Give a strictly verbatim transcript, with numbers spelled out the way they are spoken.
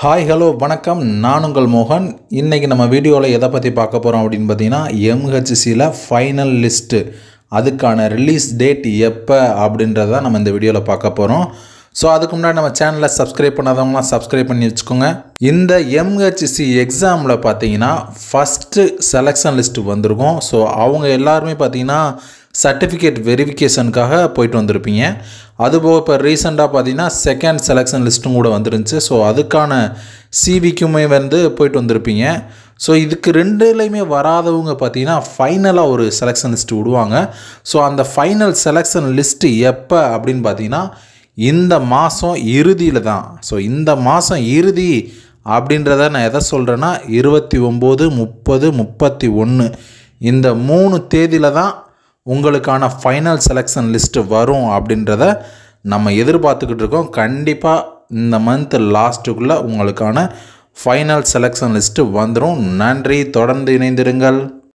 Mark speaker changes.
Speaker 1: Hi hello வணக்கம் நான் உங்கள் மோகன். இன்றைக்கி நம்ம வீடியோவில் எதை பற்றி பார்க்க போகிறோம் அப்படின்னு பார்த்தீங்கன்னா எம்ஹெச்சிசியில் ஃபைனல் லிஸ்ட்டு அதுக்கான ரிலீஸ் டேட் எப்போ அப்படின்றத நம்ம இந்த வீடியோவில் பார்க்க போகிறோம். ஸோ அதுக்கு முன்னாடி நம்ம சேனலை சப்ஸ்கிரைப் பண்ணாதவங்களாம் சப்ஸ்கிரைப் பண்ணி வச்சுக்கோங்க. இந்த எம்ஹெச்சிசி எக்ஸாமில் பார்த்தீங்கன்னா ஃபஸ்ட்டு செலெக்ஷன் லிஸ்ட்டு வந்திருக்கும். ஸோ அவங்க எல்லாருமே பார்த்தீங்கன்னா சர்டிஃபிகேட் வெரிஃபிகேஷனுக்காக போயிட்டு வந்திருப்பீங்க. அதுபோக இப்போ ரீசெண்டாக பார்த்தீங்கன்னா செகண்ட் செலெக்ஷன் லிஸ்ட்டும் கூட வந்துருந்துச்சு. ஸோ அதுக்கான சிவிக்குமே வந்து போயிட்டு வந்திருப்பீங்க. ஸோ இதுக்கு ரெண்டுலேயுமே வராதவங்க பார்த்தீங்கன்னா ஃபைனலாக ஒரு செலெக்ஷன் லிஸ்ட்டு விடுவாங்க. ஸோ அந்த ஃபைனல் செலெக்ஷன் லிஸ்ட்டு எப்போ அப்படின்னு பார்த்தீங்கன்னா இந்த மாதம் இறுதியில் தான். ஸோ இந்த மாதம் இறுதி அப்படின்றத நான் எதை சொல்கிறேன்னா இருபத்தி ஒம்பது முப்பது முப்பத்தி ஒன்று இந்த மூணு தேதியில் தான் உங்களுக்கான ஃபைனல் செலெக்ஷன் லிஸ்ட்டு வரும் அப்படின்றத நம்ம எதிர்பார்த்துக்கிட்டு இருக்கோம். கண்டிப்பாக இந்த மந்த் லாஸ்ட்டுக்குள்ளே உங்களுக்கான ஃபைனல் செலெக்ஷன் லிஸ்ட்டு வந்துடும். நன்றி, தொடர்ந்து இணைந்திருங்கள்.